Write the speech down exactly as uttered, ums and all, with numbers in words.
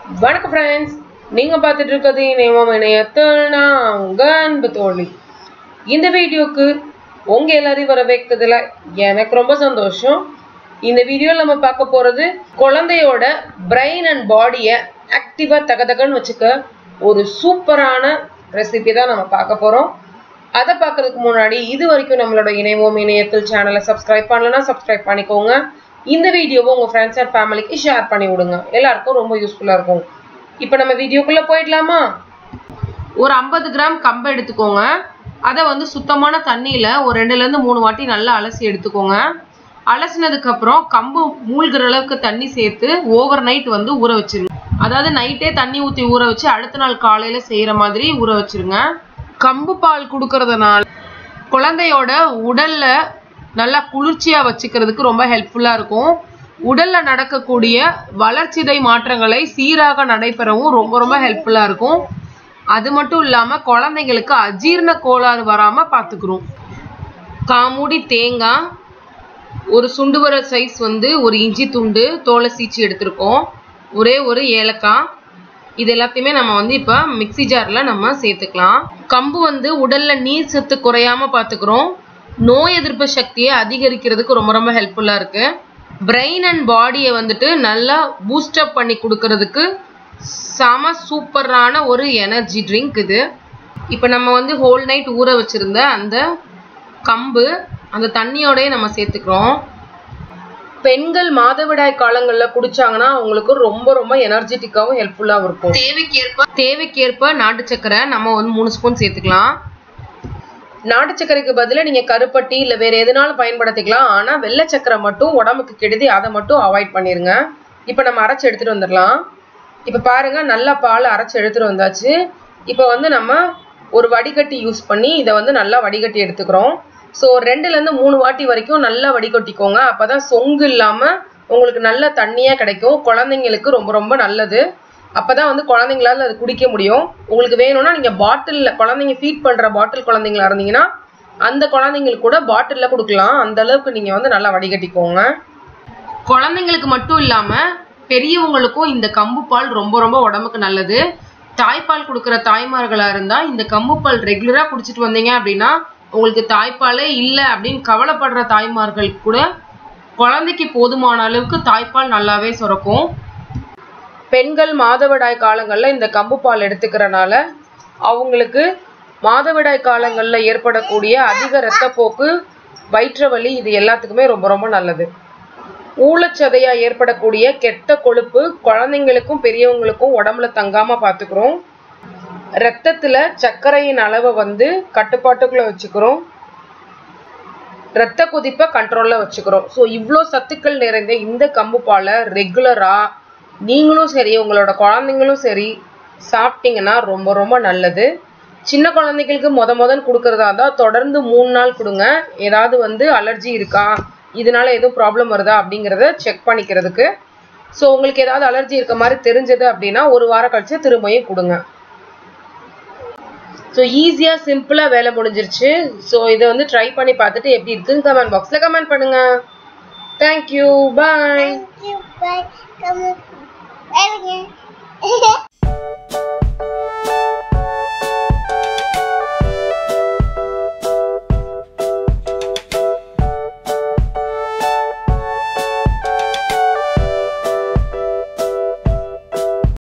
Vannakkam Friends, நீங்க பார்த்துட்டு இருக்கிறது Inaivom Inaiyathil நான் உங்க அன்பு தோழி. இந்த வீடியோக்கு உங்க எல்லாரையும் வரவேற்கிறதுல எனக்கு ரொம்ப சந்தோஷம். இந்த வீடியோல நம்ம பார்க்க போறது குழந்தையோட பிரெயின் அண்ட் பாடியை ஆக்டிவா தகதகன்னு வச்சுக்க ஒரு சூப்பரான ரெசிபி தான் நம்ம பார்க்க போறோம். அதை பார்க்கறதுக்கு முன்னாடி இது வரைக்கும் நம்மளோட Inaivom Inaiyathil சேனலை சப்ஸ்கிரைப் பண்ணலனா சப்ஸ்கிரைப் பண்ணிக்கோங்க. இந்த வீடியோவை உங்க ஃப்ரெண்ட்ஸ் அண்ட் ஃபேமிலிக்கு ஷேர் பண்ணி விடுங்க. எல்லாருக்கும் ரொம்ப யூஸ்ஃபுல்லா இருக்கும். இப்போ நம்ம வீடியோக்குள்ள போயிடலாமா? ஒரு ஐம்பது கிராம் கம்பு எடுத்துக்கோங்க. அதை வந்து சுத்தமான தண்ணியில ஒரு ரெண்டுல இருந்து மூணு வாட்டி நல்லா அலசி எடுத்துக்கோங்க. அலசினதுக்கு அப்புறம் கம்பு மூழ்கிற அளவுக்கு தண்ணி சேர்த்து ஓவர் நைட் வந்து ஊற வச்சிருங்க. அதாவது நைட்டே தண்ணி ஊற்றி ஊற வச்சு அடுத்த நாள் காலையில செய்யற மாதிரி ஊற வச்சிருங்க. கம்பு பால் கொடுக்கறதுனால குழந்தையோட உடல்ல நல்லா குளிர்ச்சியா வச்சுக்கிறதுக்கு ரொம்ப ஹெல்ப்ஃபுல்லா இருக்கும். உடல்ல நடக்கக்கூடிய வளர்ச்சிதை மாற்றங்களை சீராக நடைபெறவும் ரொம்ப ரொம்ப ஹெல்ப்ஃபுல்லா இருக்கும். அது மட்டும் இல்லாம குழந்தைங்களுக்கு அஜீரண கோளாறு வராம பாத்துக்கிறோம். காமூடி தேங்காய், ஒரு சுண்டு விரல் சைஸ் வந்து ஒரு இஞ்சி துண்டு தோலை சீச்சி எடுத்திருக்கோம், ஒரே ஒரு ஏலக்காய். இது எல்லாத்தையுமே நம்ம வந்து இப்ப மிக்சி ஜார்ல நம்ம சேர்த்துக்கலாம். கம்பு வந்து உடல்ல நீர் சத்து குறையாம பாத்துக்கிறோம். நோய் எதிர்ப்பு சக்தியை அதிகரிக்கிறதுக்கு ரொம்ப ரொம்ப ஹெல்ப்ஃபுல்லா இருக்கு. பிரெயின் அண்ட் பாடியை வந்துட்டு நல்லா பூஸ்டப் பண்ணி கொடுக்கறதுக்கு செம சூப்பரான ஒரு எனர்ஜி ட்ரிங்க் இது. இப்போ நம்ம வந்து ஹோல் நைட் ஊற வச்சிருந்த அந்த கம்பு அந்த தண்ணியோடய நம்ம சேர்த்துக்கிறோம். பெண்கள் மாதவிடாய் காலங்களில் குடிச்சாங்கன்னா அவங்களுக்கு ரொம்ப ரொம்ப எனர்ஜெட்டிக்காகவும் ஹெல்ப்ஃபுல்லாகவும் இருக்கும். தேவைக்கேற்ப தேவைக்கேற்ப நாட்டு சக்கரை நம்ம வந்து மூணு ஸ்பூன் சேர்த்துக்கலாம். நாட்டு சக்கரைக்கு பதிலாக நீங்க கருப்பட்டி இல்லை வேற எதுனாலும் பயன்படுத்திக்கலாம். ஆனா வெள்ளை சக்கரை மட்டும் உடம்புக்கு கெடுதி, அதை மட்டும் அவாய்ட் பண்ணிருங்க. இப்போ நம்ம அரைச்சி எடுத்துட்டு வந்துடலாம். இப்போ பாருங்க, நல்லா பால் அரைச்சி எடுத்துட்டு வந்தாச்சு. இப்போ வந்து நம்ம ஒரு வடிகட்டி யூஸ் பண்ணி இதை வந்து நல்லா வடிகட்டி எடுத்துக்கிறோம். ஸோ ரெண்டுல இருந்து மூணு வாட்டி வரைக்கும் நல்லா வடிகட்டிக்கோங்க. அப்பதான் சொங்கு இல்லாம உங்களுக்கு நல்ல தண்ணியா கிடைக்கும். குழந்தைங்களுக்கு ரொம்ப ரொம்ப நல்லது. அப்பதான் வந்து குழந்தைங்களால அது குடிக்க முடியும். உங்களுக்கு வேணும்னா நீங்க பாட்டில்ல, குழந்தைங்க ஃபீட் பண்ற பாட்டில் குழந்தைங்களா இருந்தீங்கன்னா அந்த குழந்தைங்களுக்கு கூட பாட்டில்ல கொடுக்கலாம். அந்த அளவுக்கு நீங்க வந்து நல்லா வடிகட்டிக்கோங்க. குழந்தைங்களுக்கு மட்டும் இல்லாம பெரியவங்களுக்கும் இந்த கம்பு பால் ரொம்ப ரொம்ப உடம்புக்கு நல்லது. தாய்ப்பால் கொடுக்குற தாய்மார்களா இருந்தா இந்த கம்பு பால் ரெகுலரா குடிச்சிட்டு வந்தீங்க அப்படின்னா உங்களுக்கு தாய்ப்பாலே இல்லை அப்படின்னு கவலைப்படுற தாய்மார்கள் கூட குழந்தைக்கு போதுமான அளவுக்கு தாய்ப்பால் நல்லாவே சுரக்கும். பெண்கள் மாதவிடாய் காலங்களில் இந்த கம்பு பால் எடுத்துக்கிறனால அவங்களுக்கு மாதவிடாய் காலங்களில் ஏற்படக்கூடிய அதிக இரத்தப்போக்கு, வயிற்று வலி, இது எல்லாத்துக்குமே ரொம்ப ரொம்ப நல்லது. ஊழச்சதையா ஏற்படக்கூடிய கெட்ட கொழுப்பு குழந்தைங்களுக்கும் பெரியவங்களுக்கும் உடம்புல தங்காம பார்த்துக்கிறோம். இரத்தத்துல சர்க்கரையின் அளவை வந்து கட்டுப்பாட்டுக்குள்ள வச்சுக்கிறோம். இரத்த கொதிப்பை கண்ட்ரோல்ல வச்சுக்கிறோம். ஸோ இவ்வளோ சத்துக்கள் நிறைந்த இந்த கம்பு பாலை ரெகுலரா நீங்களும் சரி உங்களோட குழந்தைங்களும் சரி சாப்பிட்டீங்கன்னா ரொம்ப ரொம்ப நல்லது. சின்ன குழந்தைங்களுக்கு முத முதல் கொடுக்கறதா இருந்தால் தொடர்ந்து மூணு நாள் கொடுங்க. ஏதாவது வந்து அலர்ஜி இருக்கா, இதனால எதுவும் ப்ராப்ளம் வருதா அப்படிங்கிறத செக் பண்ணிக்கிறதுக்கு. ஸோ உங்களுக்கு ஏதாவது அலர்ஜி இருக்க மாதிரி தெரிஞ்சது அப்படின்னா ஒரு வாரம் கழிச்சு திரும்பியும் கொடுங்க. ஸோ ஈஸியாக சிம்பிளாக வேலை முடிஞ்சிருச்சு. ஸோ இதை வந்து ட்ரை பண்ணி பார்த்துட்டு எப்படி இருக்குன்னு கமெண்ட் பாக்ஸில் கமெண்ட் பண்ணுங்க. Thank you, bye. Thank you, bye. Come on.